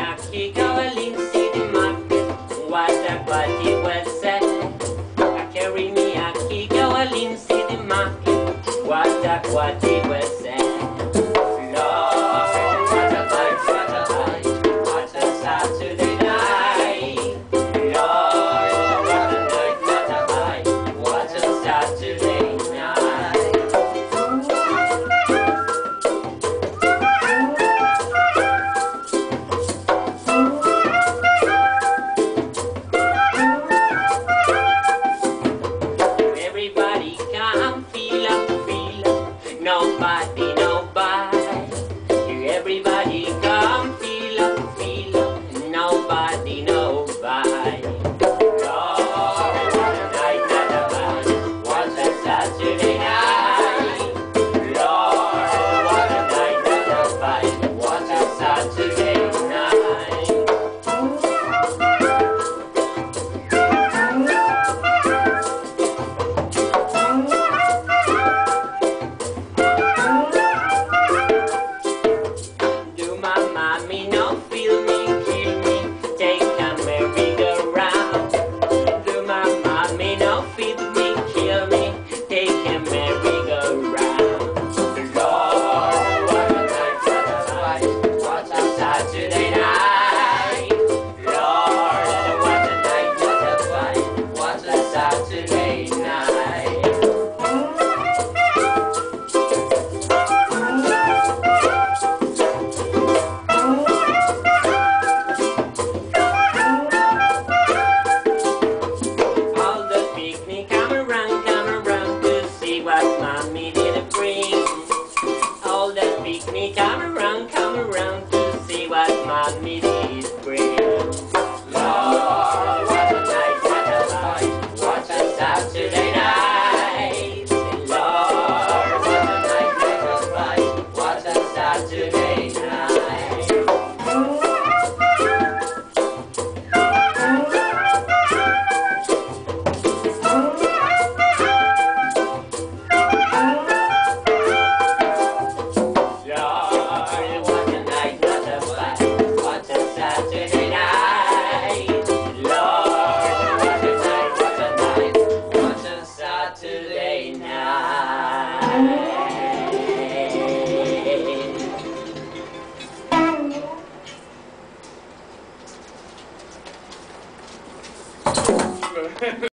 a kick our Linstead Market. What a party was set. Carry me a kick our Linstead Market. What a party was set. Lord, what a night, what a night. What a Saturday night. Lord, what a night, what a night. What a Saturday night. Everybody come feel up, nobody, nobody. Everybody come feel up, nobody, nobody. Lord, what a night, what a night, what a Saturday night. Lord, what a night, what a night, what a Saturday night. Do my mommy no feel me, kill me, take a merry-go-round. Do my mommy no feel me, kill me, take a merry-go-round. Lord, what a night, what a night, what a Saturday night. Lord, what a night, what a night, what a Saturday night. All the picnic come around to see what mommy did bring. All the picnic come around to see what mommy did bring. Lord, what a night, what a night, what a Saturday night. Lord, what a night, what a night, what a Saturday night. Lord, what a night, what a night, what a Saturday night. Lord, what a night, what a night, what a Saturday night.